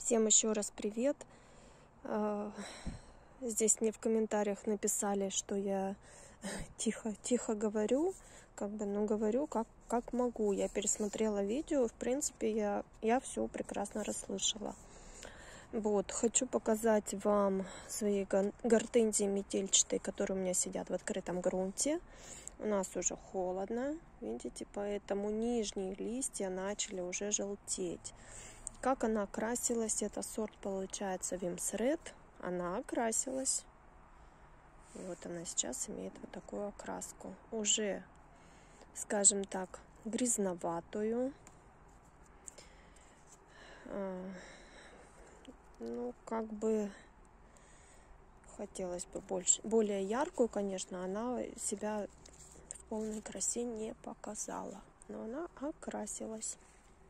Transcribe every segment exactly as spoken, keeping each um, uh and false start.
Всем еще раз привет. Здесь мне в комментариях написали, что я тихо, тихо говорю, как бы, ну, говорю, как, как могу. Я пересмотрела видео, в принципе, я, я все прекрасно расслышала. Вот, хочу показать вам свои гортензии метельчатые, которые у меня сидят в открытом грунте. У нас уже холодно, видите, поэтому нижние листья начали уже желтеть. Как она окрасилась, это сорт получается Вимс Ред. Она окрасилась. Вот она сейчас имеет вот такую окраску. Уже, скажем так, грязноватую. Ну, как бы хотелось бы больше, более яркую, конечно, она себя в полной красе не показала. Но она окрасилась.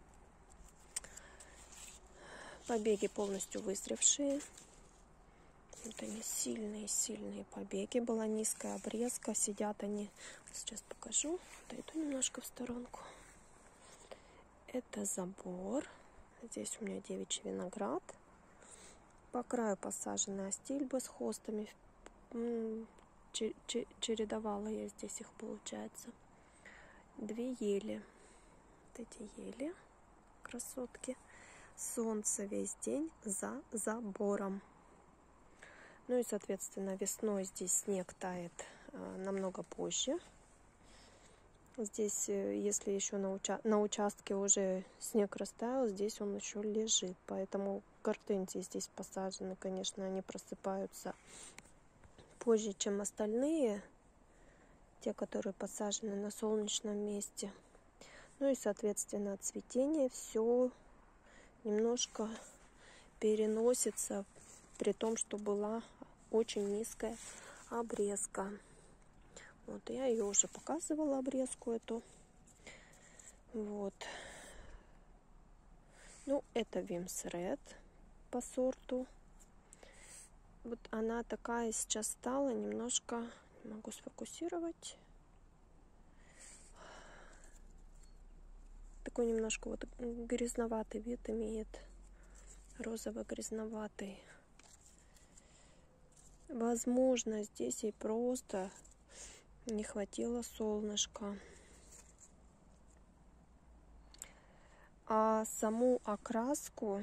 Побеги полностью вызревшие. Вот они сильные-сильные побеги. Была низкая обрезка. Сидят они. Сейчас покажу. Отойду немножко в сторонку. Это забор. Здесь у меня девичий виноград. По краю посажены астильбы с хостами. Чередовала я здесь их, получается. Две ели. Вот эти ели. Красотки. Солнце весь день за забором. Ну и, соответственно, весной здесь снег тает э, намного позже. Здесь, э, если еще на, уча на участке уже снег растаял, здесь он еще лежит. Поэтому гортензии здесь посажены, конечно, они просыпаются позже, чем остальные. Те, которые посажены на солнечном месте. Ну и, соответственно, цветение все немножко переносится, при том, что была очень низкая обрезка. Вот, я ее уже показывала, обрезку эту. Вот. Ну, это Вимс Ред по сорту. Вот она такая сейчас стала немножко, не могу сфокусировать. Такой немножко вот грязноватый вид имеет, розово-грязноватый. Возможно, здесь ей просто не хватило солнышка. А саму окраску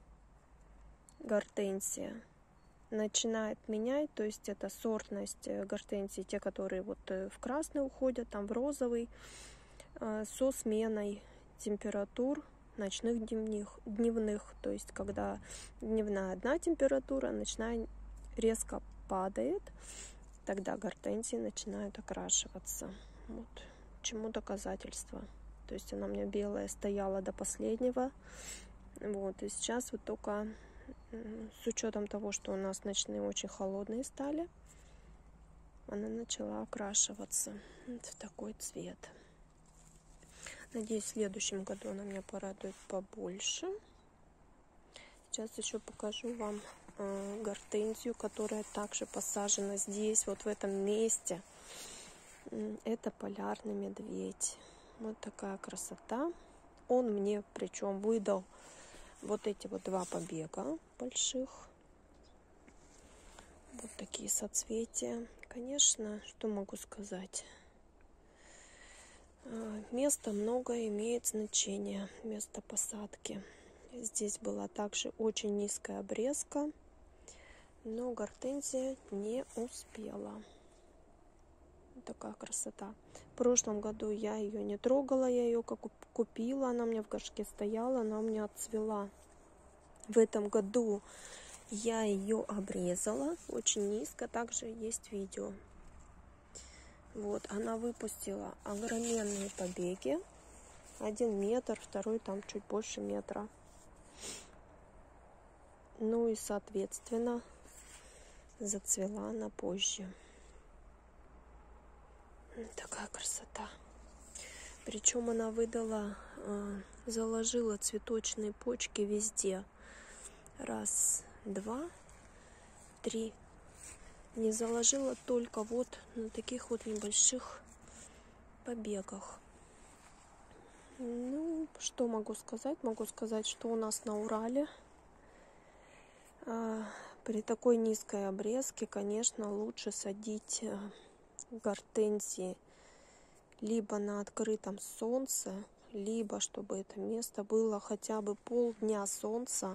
гортензия начинает менять, то есть это сортность гортензии, те, которые вот в красный уходят, там в розовый, со сменой температур ночных, дневных, дневных, то есть когда дневная одна температура, ночная резко падает, тогда гортензии начинают окрашиваться. Вот чему доказательство. То есть она у меня белая стояла до последнего, вот, и сейчас вот только с учетом того, что у нас ночные очень холодные стали, она начала окрашиваться вот в такой цвет. Надеюсь, в следующем году она меня порадует побольше. Сейчас еще покажу вам э, гортензию, которая также посажена здесь, вот в этом месте. Это полярный медведь. Вот такая красота. Он мне причем выдал вот эти вот два побега больших. Вот такие соцветия. Конечно, что могу сказать? Место много имеет значение, место посадки. Здесь была также очень низкая обрезка, но гортензия не успела. Вот такая красота. В прошлом году я ее не трогала, я ее как купила, она у меня в горшке стояла, она у меня отцвела. В этом году я ее обрезала очень низко, также есть видео. Вот, она выпустила огроменные побеги. Один метр, второй там чуть больше метра. Ну и, соответственно, зацвела она позже. Такая красота. Причем она выдала, заложила цветочные почки везде. Раз, два, три. Не заложила только вот на таких вот небольших побегах. Ну, что могу сказать? Могу сказать, что у нас на Урале При такой низкой обрезке, конечно, лучше садить гортензии либо на открытом солнце, либо чтобы это место было хотя бы полдня солнца,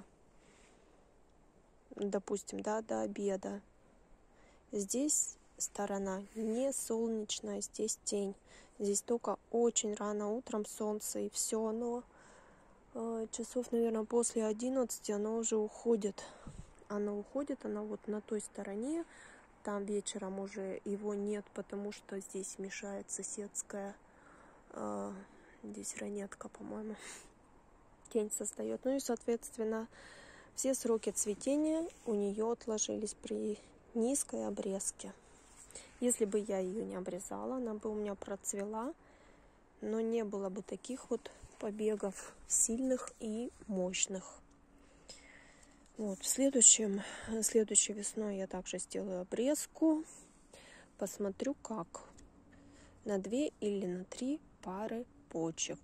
допустим, да, до обеда. Здесь сторона не солнечная, здесь тень. Здесь только очень рано утром солнце, и все оно часов, наверное, после одиннадцати оно уже уходит. Оно уходит, оно вот на той стороне. Там вечером уже его нет, потому что здесь мешает соседская, э, здесь ранетка, по-моему, тень создает. Ну и, соответственно, все сроки цветения у нее отложились при низкой обрезке. Если бы я ее не обрезала, она бы у меня процвела, но не было бы таких вот побегов сильных и мощных. Вот, в следующем, следующей весной я также сделаю обрезку. Посмотрю, как. На две или на три пары почек.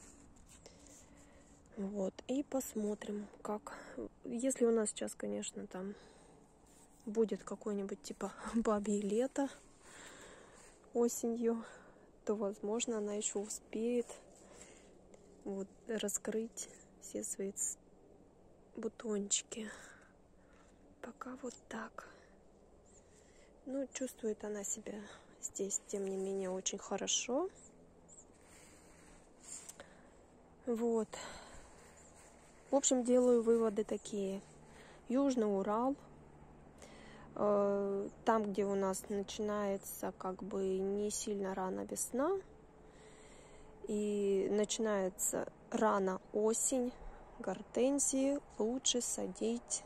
Вот, и посмотрим, как. Если у нас сейчас, конечно, там будет какое-нибудь типа бабье лето осенью, то, возможно, она еще успеет вот раскрыть все свои бутончики. Пока вот так. Ну, чувствует она себя здесь, тем не менее, очень хорошо. Вот. В общем, делаю выводы такие. Южный Урал. Э, там, где у нас начинается как бы не сильно рано весна. И начинается рано осень. Гортензии лучше садить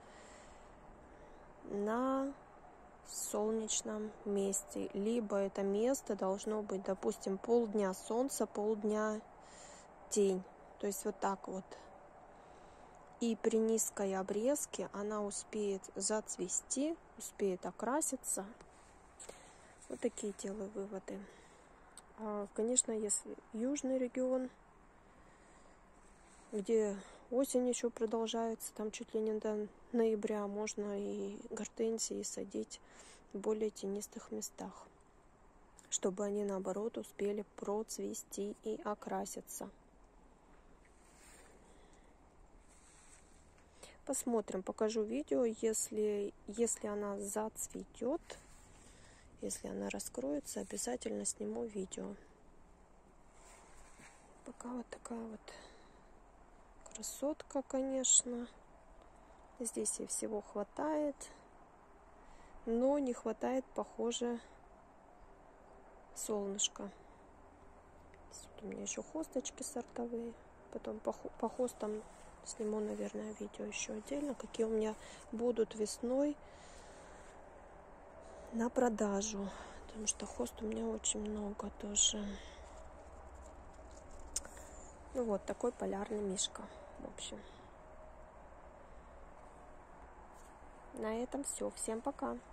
на солнечном месте. Либо это место должно быть, допустим, полдня солнца, полдня тень. То есть вот так вот. И при низкой обрезке она успеет зацвести, успеет окраситься. Вот такие делаю выводы. Конечно, если южный регион, где осень еще продолжается, там чуть ли не до ноября, можно и гортензии садить в более тенистых местах, чтобы они, наоборот, успели процвести и окраситься. Посмотрим, покажу видео, если, если она зацветет, если она раскроется, обязательно сниму видео. Пока вот такая вот красотка, конечно. Здесь ей всего хватает, но не хватает, похоже, солнышка. Тут у меня еще хосточки сортовые. Потом по, по хостам сниму, наверное, видео еще отдельно, какие у меня будут весной на продажу. Потому что хост у меня очень много тоже. Ну вот, такой полярный мишка. В общем. На этом все. Всем пока.